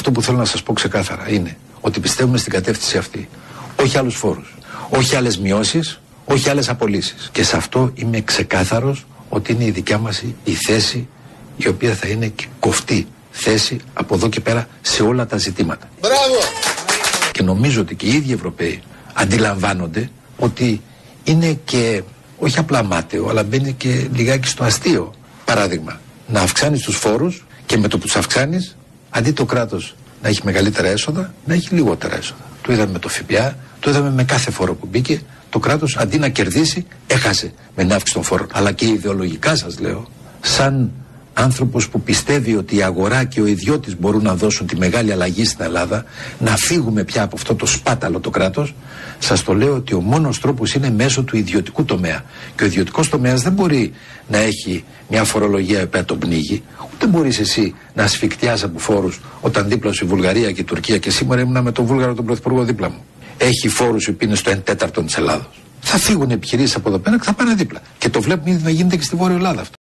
Αυτό που θέλω να σας πω ξεκάθαρα είναι ότι πιστεύουμε στην κατεύθυνση αυτή. Όχι άλλους φόρους, όχι άλλες μειώσεις, όχι άλλες απολύσεις. Και σε αυτό είμαι ξεκάθαρος ότι είναι η δικιά μας η θέση, η οποία θα είναι και κοφτή θέση από εδώ και πέρα σε όλα τα ζητήματα. Μπράβο! Και νομίζω ότι και οι ίδιοι Ευρωπαίοι αντιλαμβάνονται ότι είναι και όχι απλά μάταιο, αλλά μπαίνει και λιγάκι στο αστείο. Παράδειγμα, να αυξάνεις τους φόρους και με το που τους αυξάνεις, αντί το κράτος να έχει μεγαλύτερα έσοδα, να έχει λιγότερα έσοδα. Το είδαμε με το ΦΠΑ, το είδαμε με κάθε φόρο που μπήκε. Το κράτος αντί να κερδίσει, έχασε με την αύξηση των φόρων. Αλλά και ιδεολογικά σας λέω, σαν άνθρωπος που πιστεύει ότι η αγορά και ο ιδιώτης μπορούν να δώσουν τη μεγάλη αλλαγή στην Ελλάδα, να φύγουμε πια από αυτό το σπάταλο το κράτος, σας το λέω ότι ο μόνος τρόπος είναι μέσω του ιδιωτικού τομέα. Και ο ιδιωτικός τομέας δεν μπορεί να έχει μια φορολογία που τον πνίγει, ούτε μπορείς εσύ να ασφικτιάς από φόρους όταν δίπλα σου η Βουλγαρία και η Τουρκία, και σήμερα ήμουνα με τον Βούλγαρο τον Πρωθυπουργό δίπλα μου, έχει φόρους που είναι στο 1/4 της Ελλάδος. Θα φύγουν επιχειρήσεις από εδώ πέρα και θα πάνε δίπλα. Και το βλέπουμε ήδη να γίνεται και στη Βόρεια Ελλάδα αυτό.